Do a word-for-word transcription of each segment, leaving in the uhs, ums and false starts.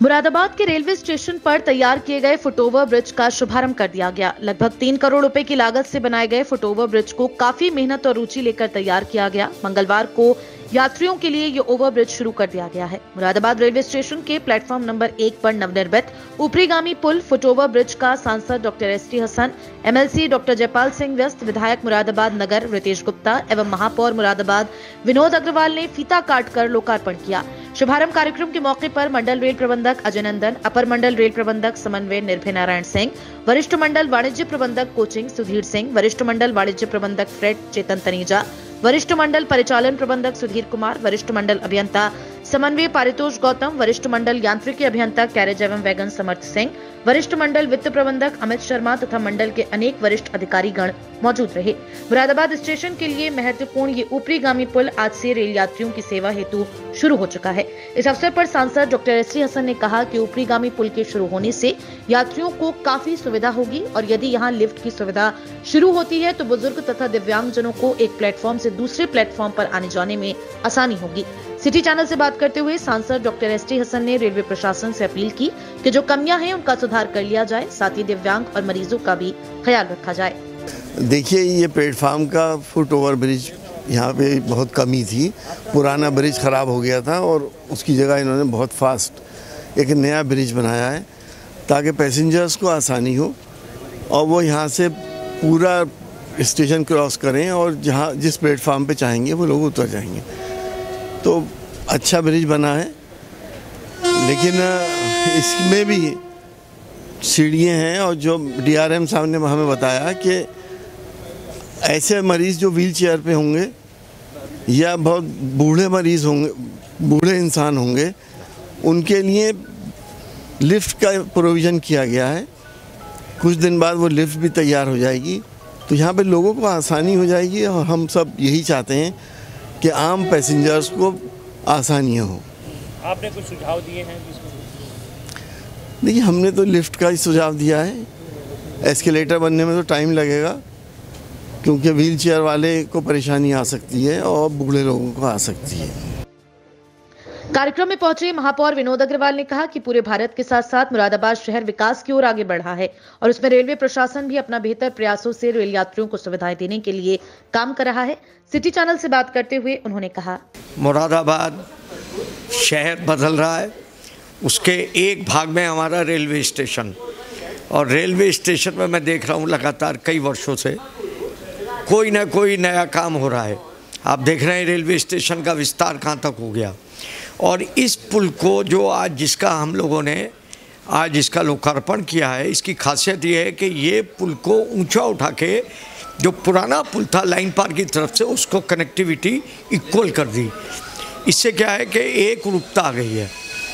मुरादाबाद के railway station पर तैयार किए गए फुटओवर ब्रिज का शुभारंभ कर दिया गया। लगभग तीन करोड़ रुपए की लागत से बनाए गए फुटओवर ब्रिज को काफी मेहनत और रुचि लेकर तैयार किया गया। मंगलवार को यात्रियों के लिए ये ओवर ब्रिज शुरू कर दिया गया है। मुरादाबाद रेलवे स्टेशन के प्लेटफॉर्म नंबर एक पर नवनिर्मित ऊपरीगामी पुल फुटओवर ब्रिज का सांसद doctor S T Hasan, MLC doctor Jaipal Singh व्यस्त, विधायक मुरादाबाद नगर रितेश गुप्ता एवं महापौर मुरादाबाद विनोद अग्रवाल ने फीता काटकर लोकार्पण किया। शुभारंभ कार्यक्रम के मौके पर मंडल रेल प्रबंधक अजय नंदन, अपर मंडल रेल प्रबंधक समन्वय निर्भय नारायण सिंह, वरिष्ठ मंडल वाणिज्य प्रबंधक कोचिंग सुधीर सिंह, वरिष्ठ मंडल वाणिज्य प्रबंधक फ्रेड चेतन तनीजा, वरिष्ठ मंडल परिचालन प्रबंधक सुधीर कुमार, वरिष्ठ मंडल अभियंता समन्वय पारितोष गौतम, वरिष्ठ मंडल यांत्रिकी अभियंता कैरेज एवं वैगन समर्थ सिंह, वरिष्ठ मंडल वित्त प्रबंधक अमित शर्मा तथा मंडल के अनेक वरिष्ठ अधिकारी गण मौजूद रहे। मुरादाबाद स्टेशन के लिए महत्वपूर्ण ये ऊपरीगामी पुल आज से रेल यात्रियों की सेवा हेतु शुरू हो चुका है। इस अवसर पर सांसद डॉक्टर एस टी हसन ने कहा कि ऊपरीगामी पुल के शुरू होने से यात्रियों को काफी सुविधा होगी और यदि यहाँ लिफ्ट की सुविधा शुरू होती है तो बुजुर्ग तथा दिव्यांगजनों को एक प्लेटफॉर्म से दूसरे प्लेटफॉर्म पर आने जाने में आसानी होगी। सिटी चैनल से बात करते हुए सांसद डॉक्टर एस टी हसन ने रेलवे प्रशासन से अपील की कि जो कमियां हैं उनका सुधार कर लिया जाए, साथ ही दिव्यांग और मरीजों का भी ख्याल रखा जाए। देखिए, ये प्लेटफॉर्म का फुट ओवर ब्रिज यहाँ पे बहुत कमी थी। पुराना ब्रिज खराब हो गया था और उसकी जगह इन्होंने बहुत फास्ट एक नया ब्रिज बनाया है ताकि पैसेंजर्स को आसानी हो और वो यहाँ से पूरा स्टेशन क्रॉस करें और जहाँ जिस प्लेटफॉर्म पे चाहेंगे वो लोग उतर जाएंगे। तो अच्छा ब्रिज बना है, लेकिन इसमें भी सीढ़ियाँ हैं और जो डी आर एम साहब ने हमें बताया कि ऐसे मरीज़ जो व्हील चेयर पे होंगे या बहुत बूढ़े मरीज़ होंगे, बूढ़े इंसान होंगे, उनके लिए लिफ्ट का प्रोविज़न किया गया है। कुछ दिन बाद वो लिफ्ट भी तैयार हो जाएगी, तो यहाँ पे लोगों को आसानी हो जाएगी और हम सब यही चाहते हैं कि आम पैसेंजर्स को आसानियाँ हो। आपने कुछ सुझाव दिए हैं? देखिए, हमने तो लिफ्ट का ही सुझाव दिया है। एस्केलेटर बनने में तो टाइम लगेगा क्योंकि व्हील चेयर वाले को परेशानी आ सकती है और बूढ़े लोगों को आ सकती है। कार्यक्रम में पहुंचे महापौर विनोद अग्रवाल ने कहा कि पूरे भारत के साथ साथ मुरादाबाद शहर विकास की ओर आगे बढ़ा है और उसमें रेलवे प्रशासन भी अपना बेहतर प्रयासों से रेल यात्रियों को सुविधाएं देने के लिए काम कर रहा है। सिटी चैनल से बात करते हुए उन्होंने कहा, मुरादाबाद शहर बदल रहा है, उसके एक भाग में हमारा रेलवे स्टेशन, और रेलवे स्टेशन में मैं देख रहा हूँ लगातार कई वर्षों से कोई ना कोई नया काम हो रहा है। आप देख रहे हैं रेलवे स्टेशन का विस्तार कहाँ तक हो गया, और इस पुल को जो आज जिसका हम लोगों ने आज इसका लोकार्पण किया है, इसकी खासियत ये है कि ये पुल को ऊंचा उठा के जो पुराना पुल था लाइन पार की तरफ से उसको कनेक्टिविटी इक्वल कर दी। इससे क्या है कि एक रूपता आ गई है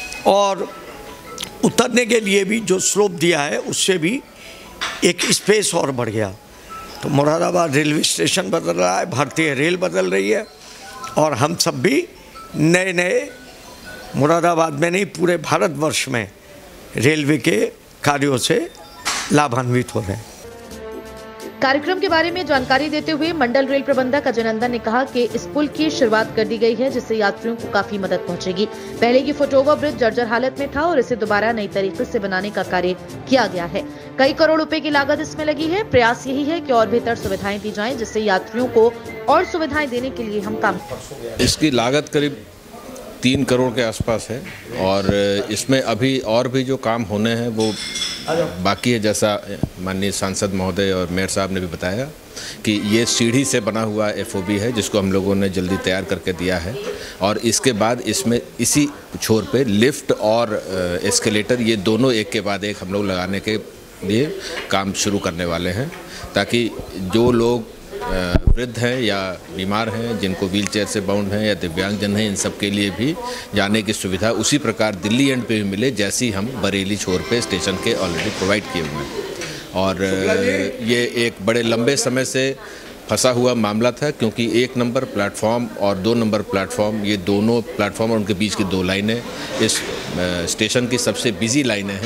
और उतरने के लिए भी जो स्लोप दिया है उससे भी एक स्पेस और बढ़ गया। तो मुरादाबाद रेलवे स्टेशन बदल रहा है, भारतीय रेल बदल रही है और हम सब भी नए नए मुरादाबाद में नहीं पूरे भारतवर्ष में रेलवे के कार्यों से लाभान्वित हो रहे हैं। कार्यक्रम के बारे में जानकारी देते हुए मंडल रेल प्रबंधक अजय नंदन ने कहा कि इस पुल की शुरुआत कर दी गई है जिससे यात्रियों को काफी मदद पहुंचेगी। पहले की फुटओवर ब्रिज जर्जर हालत में था और इसे दोबारा नई तरीके से बनाने का कार्य किया गया है। कई करोड़ रुपए की लागत इसमें लगी है। प्रयास यही है कि और बेहतर सुविधाएं दी जाएं जिससे यात्रियों को और सुविधाएं देने के लिए हम काम करें। इसकी लागत करीब तीन करोड़ के आसपास है और इसमें अभी और भी जो काम होने हैं वो बाकी है। जैसा माननीय सांसद महोदय और मेयर साहब ने भी बताया कि ये सीढ़ी से बना हुआ एफ ओ बी है जिसको हम लोगों ने जल्दी तैयार करके दिया है और इसके बाद इसमें इसी छोर पे लिफ्ट और एस्केलेटर ये दोनों एक के बाद एक हम लोग लगाने के लिए काम शुरू करने वाले हैं ताकि जो लोग वृद्ध हैं या बीमार हैं, जिनको व्हील चेयर से बाउंड हैं या दिव्यांगजन हैं, इन सब के लिए भी जाने की सुविधा उसी प्रकार दिल्ली एंड पे भी मिले जैसी हम बरेली छोर पे स्टेशन के ऑलरेडी प्रोवाइड किए हुए हैं। और ये एक बड़े लंबे समय से फंसा हुआ मामला था क्योंकि एक नंबर प्लेटफॉर्म और दो नंबर प्लेटफॉर्म, ये दोनों प्लेटफॉर्म और उनके बीच की दो लाइनें इस स्टेशन की सबसे बिजी लाइनें हैं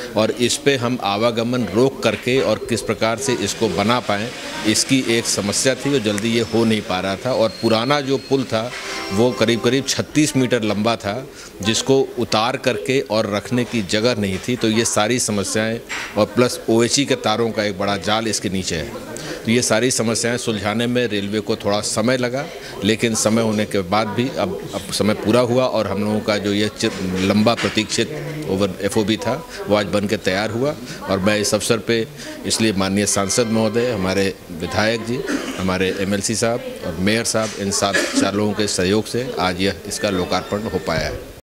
और इस पे हम आवागमन रोक करके और किस प्रकार से इसको बना पाएँ, इसकी एक समस्या थी और जल्दी ये हो नहीं पा रहा था। और पुराना जो पुल था वो करीब करीब छत्तीस मीटर लंबा था, जिसको उतार करके और रखने की जगह नहीं थी। तो ये सारी समस्याएं और प्लस ओएचई के तारों का एक बड़ा जाल इसके नीचे है। तो ये सारी समस्याएं सुलझाने में रेलवे को थोड़ा समय लगा, लेकिन समय होने के बाद भी अब अब समय पूरा हुआ और हम लोगों का जो ये लंबा प्रतीक्षित ओवर एफओबी था वो आज बन के तैयार हुआ। और मैं इस अवसर पे इसलिए माननीय सांसद महोदय, हमारे विधायक जी, हमारे एमएलसी साहब और मेयर साहब, इन सात चार लोगों के सहयोग से आज यह इसका लोकार्पण हो पाया है।